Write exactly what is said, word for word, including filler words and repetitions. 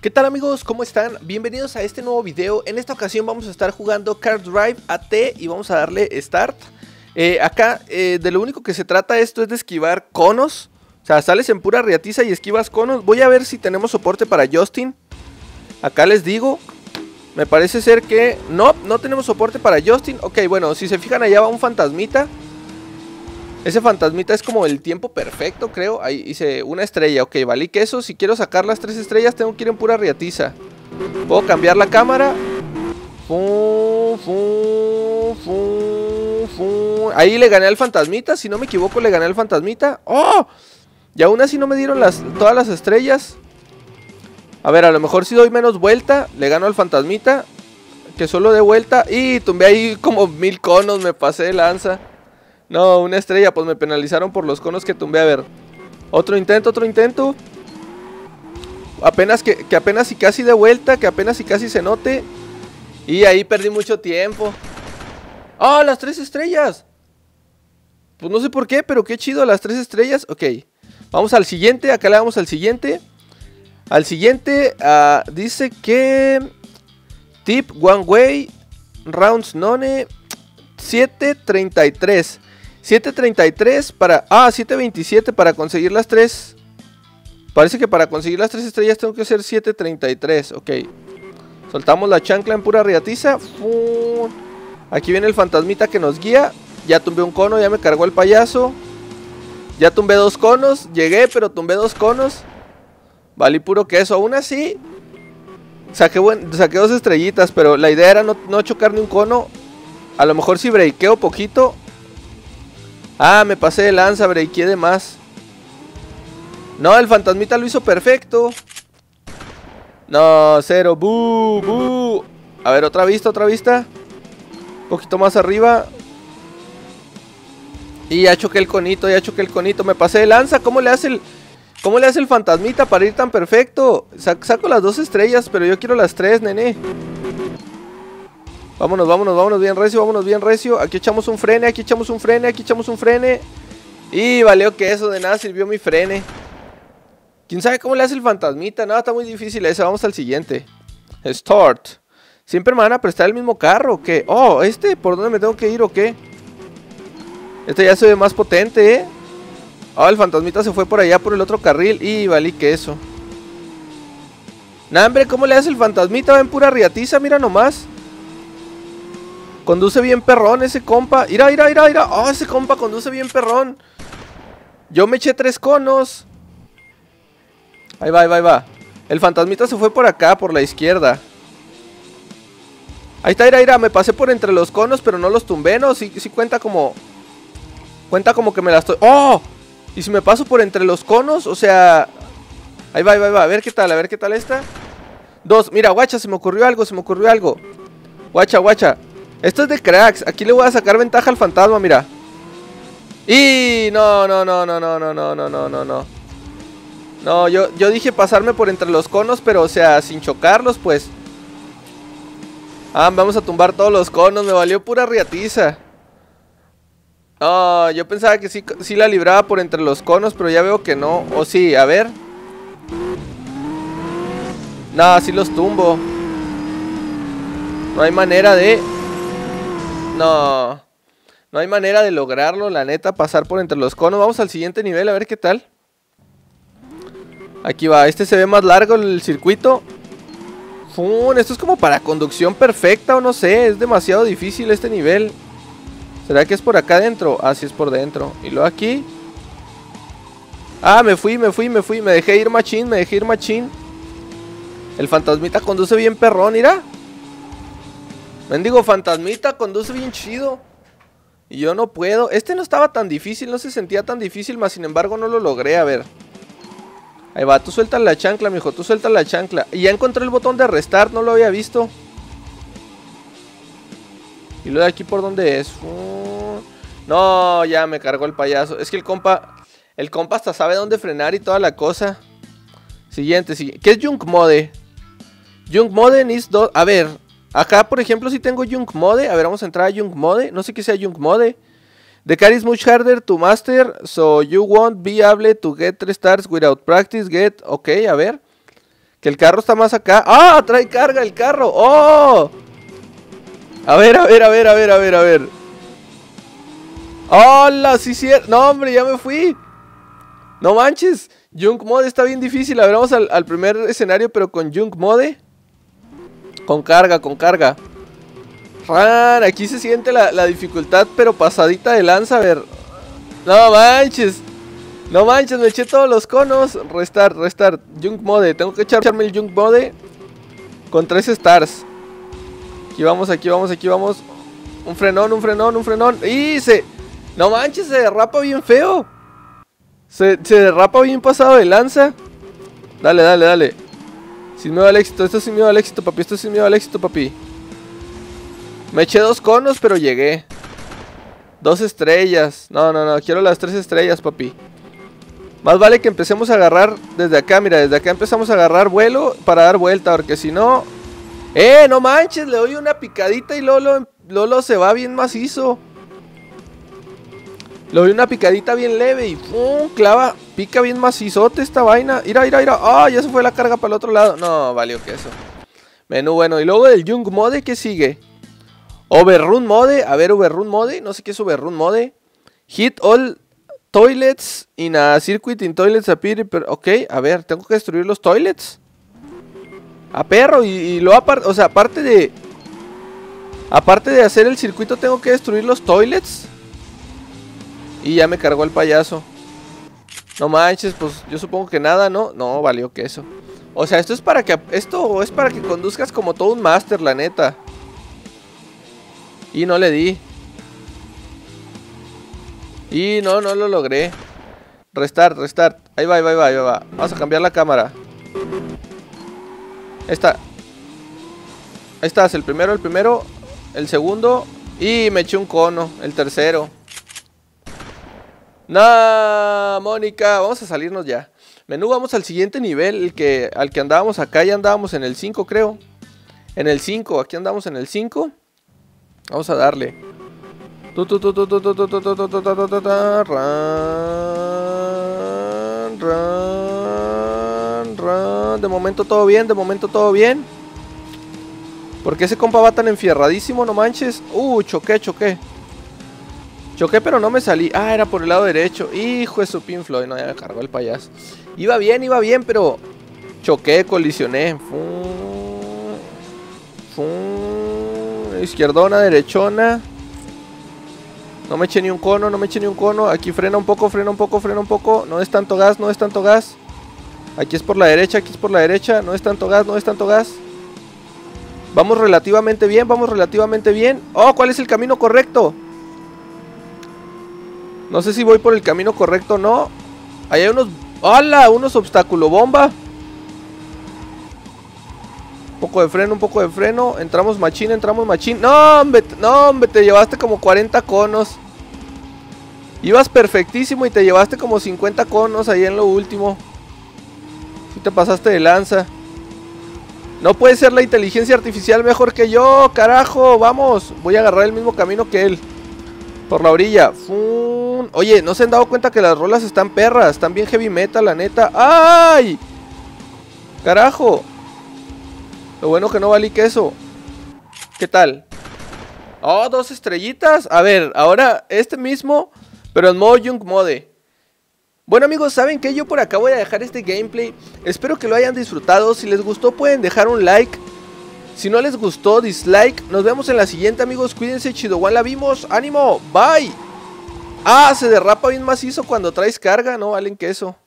¿Qué tal amigos? ¿Cómo están? Bienvenidos a este nuevo video. En esta ocasión vamos a estar jugando Card Drive A T y vamos a darle Start. eh, Acá eh, de lo único que se trata esto es de esquivar conos. O sea, sales en pura riatiza y esquivas conos. Voy a ver si tenemos soporte para Justin. Acá les digo, me parece ser que no, no tenemos soporte para Justin. Ok, bueno, si se fijan allá va un fantasmita. Ese fantasmita es como el tiempo perfecto, creo. Ahí hice una estrella, ok, vale. Que eso, si quiero sacar las tres estrellas tengo que ir en pura riatiza. Puedo cambiar la cámara. Fum, fum, fum, fum. Ahí le gané al fantasmita, si no me equivoco le gané al fantasmita. ¡Oh! Y aún así no me dieron las, todas las estrellas. A ver, a lo mejor si doy menos vuelta, le gano al fantasmita. Que solo dé vuelta. Y tumbé ahí como mil conos, me pasé de lanza. No, una estrella, pues me penalizaron por los conos que tumbé. A ver, otro intento, otro intento. Apenas que, que apenas y casi de vuelta, que apenas y casi se note. Y ahí perdí mucho tiempo. ¡Ah, ¡oh, las tres estrellas! Pues no sé por qué, pero qué chido, las tres estrellas. Ok, vamos al siguiente, acá le damos al siguiente. Al siguiente, uh, dice que Tip One Way Rounds None siete treinta y tres siete treinta y tres para... Ah, siete veintisiete para conseguir las tres. Parece que para conseguir las tres estrellas tengo que hacer siete treinta y tres. Ok. Soltamos la chancla en pura riatiza. ¡Fum! Aquí viene el fantasmita que nos guía. Ya tumbé un cono, ya me cargó el payaso. Ya tumbé dos conos. Llegué, pero tumbé dos conos. Valí puro queso. Aún así saqué, buen... saqué dos estrellitas, pero la idea era no, no chocar ni un cono. A lo mejor si breakeo poquito. Ah, me pasé de lanza, breakeé de más. No, el fantasmita lo hizo perfecto. No, cero, bu, bu. A ver, otra vista, otra vista. Un poquito más arriba. Y ya choqué el conito, ya choqué el conito. Me pasé de lanza, ¿cómo le hace el... ¿Cómo le hace el fantasmita para ir tan perfecto? Sac saco las dos estrellas, pero yo quiero las tres, nene. Vámonos, vámonos, vámonos bien recio, vámonos bien recio. Aquí echamos un frene, aquí echamos un frene, aquí echamos un frene. Y valió que eso, de nada sirvió mi frene. ¿Quién sabe cómo le hace el fantasmita? No, está muy difícil ese, vamos al siguiente. Start. ¿Siempre me van a prestar el mismo carro o qué? Oh, ¿este? ¿Por dónde me tengo que ir o qué? Este ya se ve más potente, ¿eh? Oh, el fantasmita se fue por allá por el otro carril. Y valí que eso. Nah, hombre, ¿cómo le hace el fantasmita? Va en pura riatiza, mira nomás. Conduce bien perrón ese compa. Ira, ira, ira, ira. Oh, ese compa conduce bien perrón. Yo me eché tres conos. Ahí va, ahí va, ahí va. El fantasmita se fue por acá, por la izquierda. Ahí está, ira, ira. Me pasé por entre los conos, pero no los tumbé, ¿no? Sí, sí cuenta como... Cuenta como que me la estoy... ¡Oh! Y si me paso por entre los conos, o sea... Ahí va, ahí va, ahí va. A ver qué tal, a ver qué tal esta. Dos. Mira, guacha, se me ocurrió algo, se me ocurrió algo. Guacha, guacha. Esto es de cracks. Aquí le voy a sacar ventaja al fantasma, mira. Y no, no, no, no, no, no, no, no, no, no, no. No, yo, yo dije pasarme por entre los conos, pero o sea, sin chocarlos, pues. Ah, vamos a tumbar todos los conos. Me valió pura riatiza. No, yo pensaba que sí, sí la libraba por entre los conos, pero ya veo que no. O sí, a ver. No, sí los tumbo. No hay manera de... No, no hay manera de lograrlo, la neta, pasar por entre los conos. Vamos al siguiente nivel, a ver qué tal. Aquí va, este se ve más largo el circuito. Fun, esto es como para conducción perfecta o no sé, es demasiado difícil este nivel. ¿Será que es por acá adentro? Ah, sí es por dentro. Y luego aquí. Ah, me fui, me fui, me fui, me dejé ir machín, me dejé ir machín. El fantasmita conduce bien perrón, mira. Mendigo fantasmita, conduce bien chido. Y yo no puedo. Este no estaba tan difícil, no se sentía tan difícil, más sin embargo no lo logré, a ver. Ahí va, tú sueltas la chancla, mijo, tú sueltas la chancla. Y ya encontré el botón de restart, no lo había visto. Y luego de aquí por dónde es. Uh, no, ya me cargó el payaso. Es que el compa, el compa hasta sabe dónde frenar y toda la cosa. Siguiente, siguiente. ¿Qué es Junk Mode? Junk Mode is do... A ver... Acá, por ejemplo, si tengo Junk Mode. A ver, vamos a entrar a Junk Mode. No sé qué sea Junk Mode. The car is much harder to master, so you won't be able to get three stars without practice. Get, ok, a ver. Que el carro está más acá. ¡Ah! Trae carga el carro. ¡Oh! A ver, a ver, a ver, a ver, a ver, a ver. ¡Hola! Sí, sí. No, hombre, ya me fui. No manches. Junk Mode está bien difícil. A ver, vamos al, al primer escenario, pero con Junk Mode. Con carga, con carga. Ran, aquí se siente la, la dificultad, pero pasadita de lanza. A ver. No manches. No manches, me eché todos los conos. Restart, restart. Junk Mode. Tengo que echarme el Junk Mode con tres stars. Aquí vamos, aquí vamos, aquí vamos. Un frenón, un frenón, un frenón. ¡Y se! No manches, se derrapa bien feo. Se, se derrapa bien pasado de lanza. Dale, dale, dale. Sin miedo al éxito, esto es sin miedo al éxito, papi. Esto es sin miedo al éxito, papi. Me eché dos conos, pero llegué. Dos estrellas. No, no, no, quiero las tres estrellas, papi. Más vale que empecemos a agarrar desde acá, mira, desde acá empezamos a agarrar vuelo para dar vuelta, porque si no... ¡Eh, no manches! Le doy una picadita y Lolo, Lolo se va bien macizo. Le doy una picadita bien leve y ¡pum! Clava, pica bien macizote esta vaina. Mira, mira, mira. ¡Ah! Ya se fue la carga para el otro lado. No, valió que eso. Menú bueno. Y luego del Junk Mode, ¿qué sigue? Overrun Mode. A ver, Overrun Mode. No sé qué es Overrun Mode. Hit all... Toilets in a circuit in toilets appear. Ok, a ver, tengo que destruir los toilets. A perro, y, y lo aparte, o sea, aparte de Aparte de hacer el circuito, tengo que destruir los toilets. Y ya me cargó el payaso. No manches, pues yo supongo que nada, ¿no? No, valió que eso. O sea, esto es para que Esto es para que conduzcas como todo un máster, la neta. Y no le di. Y no, no lo logré. Restart, restart. Ahí va, ahí va, ahí va, ahí va. Vamos a cambiar la cámara. Ahí está. Ahí estás, el primero, el primero. El segundo. Y me eché un cono. El tercero. Nah, Mónica. Vamos a salirnos ya. Menú, vamos al siguiente nivel. El que, al que andábamos acá. Ya andábamos en el cinco, creo. En el cinco. Aquí andamos en el cinco. Vamos a darle. Run, run, run. De momento todo bien, de momento todo bien. ¿Por qué ese compa va tan enfierradísimo? No manches. Uh, choqué, choqué. Choqué, pero no me salí. Ah, era por el lado derecho. Hijo de su Pink Floyd. No, ya me cargó el payaso. Iba bien, iba bien, pero choqué, colisioné. Fum, fum. Izquierdona, derechona. No me eché ni un cono, no me eché ni un cono. Aquí frena un poco, frena un poco, frena un poco. No es tanto gas, no es tanto gas. Aquí es por la derecha, aquí es por la derecha. No es tanto gas, no es tanto gas. Vamos relativamente bien, vamos relativamente bien. Oh, ¿cuál es el camino correcto? No sé si voy por el camino correcto o no. Ahí hay unos... ¡Hala! Unos obstáculos bomba. Un poco de freno, un poco de freno. Entramos machín, entramos machín. No, hombre, no, hombre, te llevaste como cuarenta conos. Ibas perfectísimo y te llevaste como cincuenta conos ahí en lo último. Si te pasaste de lanza. No puede ser la inteligencia artificial mejor que yo, carajo. Vamos, voy a agarrar el mismo camino que él. Por la orilla. ¡Fum! Oye, ¿no se han dado cuenta que las rolas están perras? Están bien heavy metal, la neta. ¡Ay! Carajo. Lo bueno que no valí queso. ¿Qué tal? Oh, dos estrellitas. A ver, ahora este mismo, pero en modo Junk Mode. Bueno amigos, ¿saben qué? Yo por acá voy a dejar este gameplay. Espero que lo hayan disfrutado. Si les gustó pueden dejar un like. Si no les gustó, dislike. Nos vemos en la siguiente amigos. Cuídense, chido, Juan, la vimos. ¡Ánimo! ¡Bye! Ah, se derrapa bien macizo cuando traes carga. No valen queso.